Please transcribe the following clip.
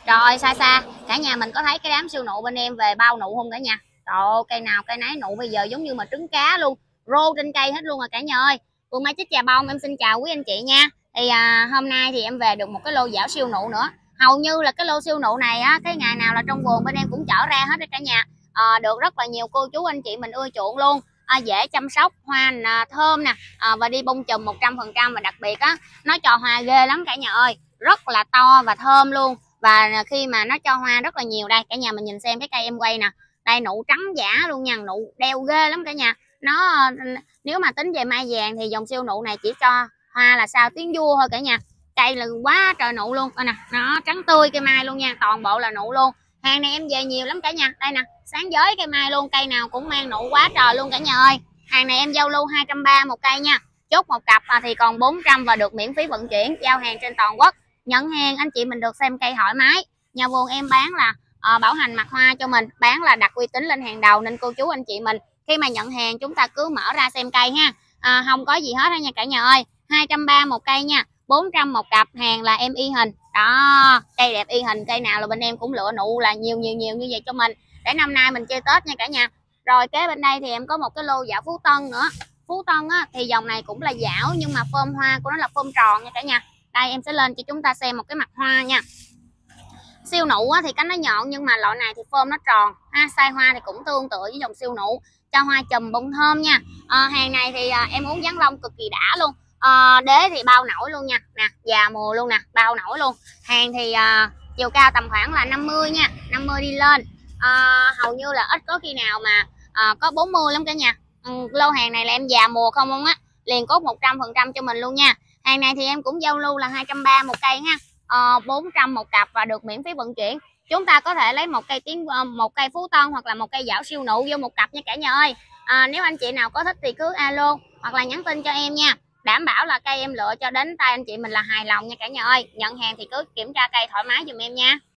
Rồi xa xa cả nhà mình có thấy cái đám siêu nụ bên em về bao nụ không cả nhà? Trời ơi, cây nào cây nấy nụ bây giờ giống như mà trứng cá luôn, rô trên cây hết luôn rồi cả nhà ơi. Phương Mai Chích Trà Bông em xin chào quý anh chị nha. Thì hôm nay thì em về được một cái lô dảo siêu nụ nữa. Hầu như là cái lô siêu nụ này á, cái ngày nào là trong vườn bên em cũng chở ra hết đấy cả nhà. Được rất là nhiều cô chú anh chị mình ưa chuộng luôn. Dễ chăm sóc, hoa thơm nè, và đi bông chùm 100%, và đặc biệt á nó cho hoa ghê lắm cả nhà ơi, rất là to và thơm luôn. Và khi mà nó cho hoa rất là nhiều, đây cả nhà mình nhìn xem cái cây em quay nè, đây nụ trắng giả luôn nha, nụ đeo ghê lắm cả nhà. Nó nếu mà tính về mai vàng thì dòng siêu nụ này chỉ cho hoa là sao tiếng vua thôi cả nhà. Cây là quá trời nụ luôn, coi nè, nó trắng tươi cây mai luôn nha, toàn bộ là nụ luôn. Hàng này em về nhiều lắm cả nhà, đây nè, sáng giới cây mai luôn, cây nào cũng mang nụ quá trời luôn cả nhà ơi. Hàng này em giao lưu 230 một cây nha, chốt một cặp thì còn 400 và được miễn phí vận chuyển, giao hàng trên toàn quốc. Nhận hàng anh chị mình được xem cây thoải mái. Nhà vườn em bán là bảo hành mặt hoa cho mình, bán là đặt uy tín lên hàng đầu, nên cô chú anh chị mình khi mà nhận hàng chúng ta cứ mở ra xem cây ha. Không có gì hết đó nha cả nhà ơi. 230 một cây nha, 400 một cặp, hàng là em y hình đó, cây đẹp y hình, cây nào là bên em cũng lựa nụ là nhiều như vậy cho mình, để năm nay mình chơi Tết nha cả nhà. Rồi kế bên đây thì em có một cái lô dạo Phú Tân nữa. Phú Tân á, thì dòng này cũng là dạo nhưng mà phơm hoa của nó là phơm tròn nha cả nhà. Đây em sẽ lên cho chúng ta xem một cái mặt hoa nha. Siêu nụ á, thì cánh nó nhọn nhưng mà loại này thì phơm nó tròn ha. Size hoa thì cũng tương tự với dòng siêu nụ, cho hoa chùm bông thơm nha. Hàng này thì em uống dáng lông cực kỳ đã luôn. Đế thì bao nổi luôn nha, nè già mùa luôn nè, bao nổi luôn. Hàng thì chiều cao tầm khoảng là 50 nha, 50 đi lên. Hầu như là ít có khi nào mà có 40 lắm cả nhà. Lô hàng này là em già mùa không á, liền cốt 100% cho mình luôn nha. Hàng này thì em cũng giao lưu là 230 một cây ha, 400 một cặp và được miễn phí vận chuyển. Chúng ta có thể lấy một cây Phú Tân hoặc là một cây dảo siêu nụ vô một cặp nha cả nhà ơi. Nếu anh chị nào có thích thì cứ alo hoặc là nhắn tin cho em nha, đảm bảo là cây em lựa cho đến tay anh chị mình là hài lòng nha cả nhà ơi. Nhận hàng thì cứ kiểm tra cây thoải mái giùm em nha.